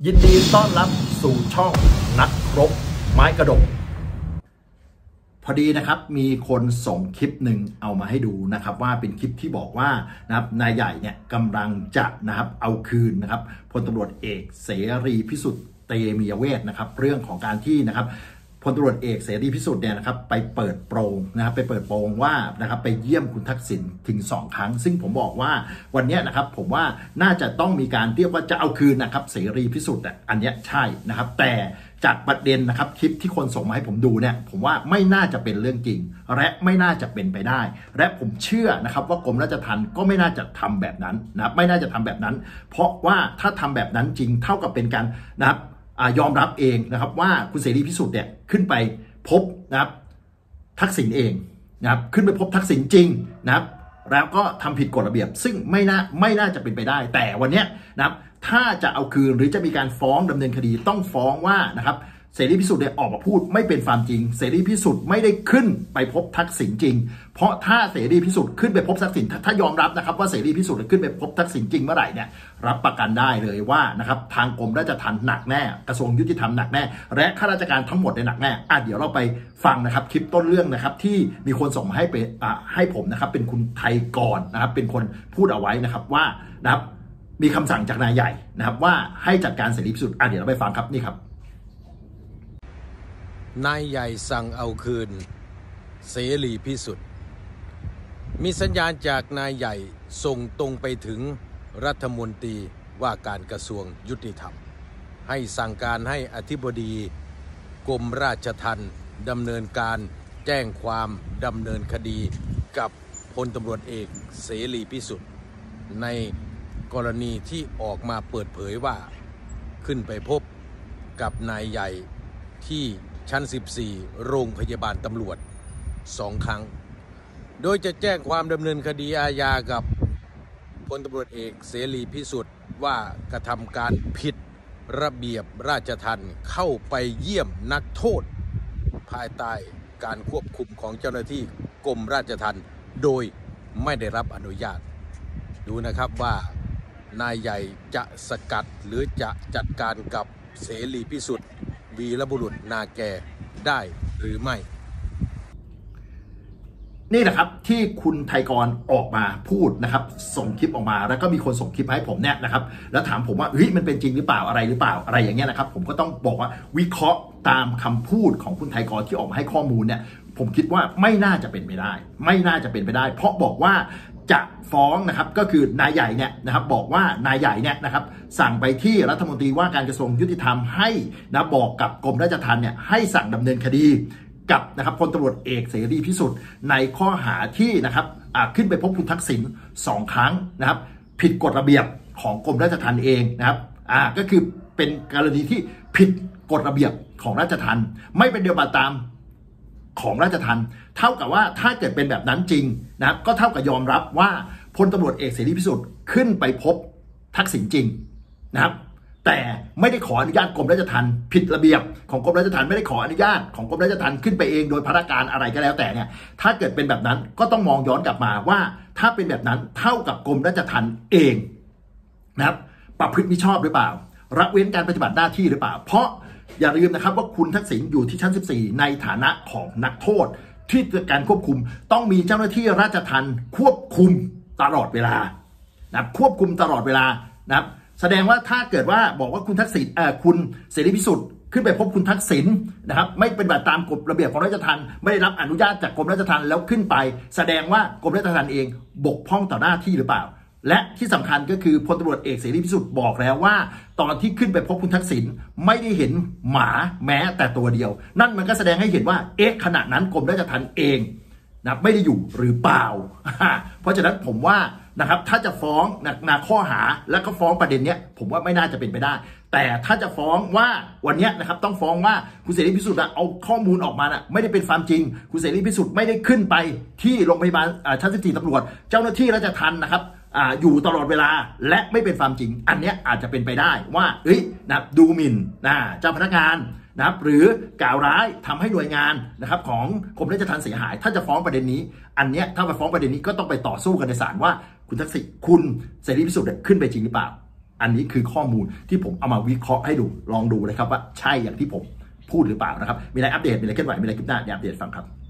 ยินดีต้อนรับสู่ช่องนักรบไม้กระดกพอดีนะครับมีคนส่งคลิปหนึ่งเอามาให้ดูนะครับว่าเป็นคลิปที่บอกว่านะครับนายใหญ่เนี่ยกำลังจะนะครับเอาคืนนะครับพลตำรวจเอกเสรีพิสุทธิ์เตมียเวทนะครับเรื่องของการที่นะครับพลตำรวจเอกเสรีพิสุทธิ์เนี่ยนะครับไปเปิดโปงนะครับไปเปิดโปงว่านะครับไปเยี่ยมคุณทักษิณถึง2 ครั้งซึ่งผมบอกว่าวันนี้นะครับผมว่าน่าจะต้องมีการเรียกว่าจะเอาคืนนะครับเสรีพิสุทธิ์อันนี้ใช่นะครับแต่จากประเด็นนะครับคลิปที่คนส่งมาให้ผมดูเนี่ยผมว่าไม่น่าจะเป็นเรื่องจริงและไม่น่าจะเป็นไปได้และผมเชื่อนะครับว่ากรมราชทัณฑ์ก็ไม่น่าจะทำแบบนั้นนะครับไม่น่าจะทำแบบนั้นเพราะว่าถ้าทำแบบนั้นจริงเท่ากับเป็นการนะครับยอมรับเองนะครับว่าคุณเสรีพิสุทธิ์เนี่ยขึ้นไปพบนะครับทักษิณเองนะครับขึ้นไปพบทักษิณจริงนะครับแล้วก็ทำผิดกฎระเบียบซึ่งไม่น่าจะเป็นไปได้แต่วันนี้นะครับถ้าจะเอาคืนหรือจะมีการฟ้องดำเนินคดีต้องฟ้องว่านะครับเสรีพิสุทธิ์เนี่ยออกมาพูดไม่เป็นความจริงเสรีพิสุทธิ์ไม่ได้ขึ้นไปพบทักษิณจริงเพราะถ้าเสรีพิสุทธิ์ขึ้นไปพบทักษิณถ้ายอมรับนะครับว่าเสรีพิสุทธิ์ขึ้นไปพบทักษิณจริงเมื่อไหร่เนี่ยรับประกันได้เลยว่านะครับทางกรมราชทัณฑ์หนักแน่กระทรวงยุติธรรมหนักแน่และข้าราชการทั้งหมดในหนักแน่เดี๋ยวเราไปฟังนะครับคลิปต้นเรื่องนะครับที่มีคนส่งมาให้ผมนะครับเป็นคุณไทยกรนะครับเป็นคนพูดเอาไว้นะครับว่านะครับมีคำสั่งจากนายใหญ่นะครับว่าให้จัดการเสรีพิสุทธิ์เดี๋ยวเราไปฟังครับนี่ครับนายใหญ่สั่งเอาคืนเสรีพิสุทธิ์มีสัญญาณจากนายใหญ่ส่งตรงไปถึงรัฐมนตรีว่าการกระทรวงยุติธรรมให้สั่งการให้อธิบดีกรมราชทัณฑ์ดำเนินการแจ้งความดำเนินคดีกับพลตำรวจเอกเสรีพิสุทธิ์ในกรณีที่ออกมาเปิดเผยว่าขึ้นไปพบกับนายใหญ่ที่ชั้น 14 โรงพยาบาลตำรวจ2 ครั้งโดยจะแจ้งความดำเนินคดีอาญากับพลตำรวจเอกเสรีพิสุทธิ์ว่ากระทำการผิดระเบียบราชทัณฑ์เข้าไปเยี่ยมนักโทษภายใต้การควบคุมของเจ้าหน้าที่กรมราชทัณฑ์โดยไม่ได้รับอนุญาตดูนะครับว่านายใหญ่จะสกัดหรือจะจัดการกับเสรีพิสุทธิ์วีรบุรุษนาแกได้หรือไม่นี่แหละครับที่คุณไทยกรออกมาพูดนะครับส่งคลิปออกมาแล้วก็มีคนส่งคลิปให้ผมเนี่ยนะครับแล้วถามผมว่าเฮ้ยมันเป็นจริงหรือเปล่าอะไรหรือเปล่าอะไรอย่างเงี้ยนะครับผมก็ต้องบอกว่าวิเคราะห์ตามคำพูดของคุณไทยกรที่ออกมาให้ข้อมูลเนี่ยผมคิดว่าไม่น่าจะเป็นไปได้ไม่น่าจะเป็นไปได้เพราะบอกว่าจะฟ้องนะครับก็คือนายใหญ่เนี่ยนะครับบอกว่านายใหญ่เนี่ยนะครับสั่งไปที่รัฐมนตรีว่าการกระทรวงยุติธรรมให้นะบอกกับกรมราชทัณฑ์เนี่ยให้สั่งดำเนินคดีกับนะครับพลตำรวจเอกเสรีพิสุทธิ์ในข้อหาที่นะครับขึ้นไปพบคุณทักษิณ2 ครั้งนะครับผิดกฎระเบียบของกรมราชทัณฑ์เองนะครับก็คือเป็นกรณีที่ผิดกฎระเบียบของราชทัณฑ์ไม่เป็นเดียวตามของราชทัณฑ์เท่ากับว่าถ้าเกิดเป็นแบบนั้นจริงนะครับก็เท่ากับยอมรับว่าพลตำรวจเอกเสรีพิสุทธิ์ขึ้นไปพบทักษิณจริงนะครับแต่ไม่ได้ขออนุญาตกรมราชทัณฑ์ผิดระเบียบของกรมราชทัณฑ์ไม่ได้ขออนุญาตของกรมราชทัณฑ์ขึ้นไปเองโดยพนักงานอะไรก็แล้วแต่เนี่ยถ้าเกิดเป็นแบบนั้นก็ต้องมองย้อนกลับมาว่าถ้าเป็นแบบนั้นเท่ากับกรมราชทัณฑ์เองนะครับประพฤติมิชอบหรือเปล่าละเว้นการปฏิบัติหน้าที่หรือเปล่าเพราะอย่าลืมนะครับว่าคุณทักษิณอยู่ที่ชั้น 14ในฐานะของนักโทษที่การควบคุมต้องมีเจ้าหน้าที่ราชทัณฑ์ควบคุมตลอดเวลานะครับควบคุมตลอดเวลานะครับแสดงว่าถ้าเกิดว่าบอกว่าคุณทักษิณคุณเสรีพิสุทธิ์ขึ้นไปพบคุณทักษิณนะครับไม่เป็นแบบตามกฎระเบียบของราชทัณฑ์ไม่ได้รับอนุญาตจากกรมราชทัณฑ์แล้วขึ้นไปแสดงว่ากรมราชทัณฑ์เองบกพร่องต่อหน้าที่หรือเปล่าและที่สำคัญก็คือพลตำรวจเอกเสรีพิสุทธิ์บอกแล้วว่าตอนที่ขึ้นไปพบคุณทักษิณไม่ได้เห็นหมาแม้แต่ตัวเดียวนั่นมันก็แสดงให้เห็นว่าขณะนั้นกรมราชทัณฑ์เองนะไม่ได้อยู่หรือเปล่าเพราะฉะนั้นผมว่านะครับถ้าจะฟ้องข้อหาแล้วก็ฟ้องประเด็นเนี้ยผมว่าไม่น่าจะเป็นไปได้แต่ถ้าจะฟ้องว่าวันนี้นะครับต้องฟ้องว่าคุณเสรีพิสุทธิ์เอาข้อมูลออกมาไม่ได้เป็นความจริงคุณเสรีพิสุทธิ์ไม่ได้ขึ้นไปที่โรงพยาบาลชั้น 14 ตำรวจเจ้าหน้าที่ราชทัณฑ์นะครับอยู่ตลอดเวลาและไม่เป็นความจริงอันนี้อาจจะเป็นไปได้ว่าดูหมิ่นเจ้าพนักงานนะครับหรือกล่าวร้ายทำให้หน่วยงานนะครับของกรมราชทัณฑ์เสียหายถ้าจะฟ้องประเด็นนี้อันเนี้ยถ้าไปฟ้องประเด็นนี้ก็ต้องไปต่อสู้กันในศาลว่าคุณทักษิณคุณเสรีพิสุทธิ์ขึ้นไปจริงหรือเปล่าอันนี้คือข้อมูลที่ผมเอามาวิเคราะห์ให้ดูลองดูเลยครับว่าใช่อย่างที่ผมพูดหรือเปล่านะครับมีอะไรอัปเดตมีอะไรเคลื่อนไหวมีอะไรคลิปหน้าเดี๋ยวอัปเดตฟังครับ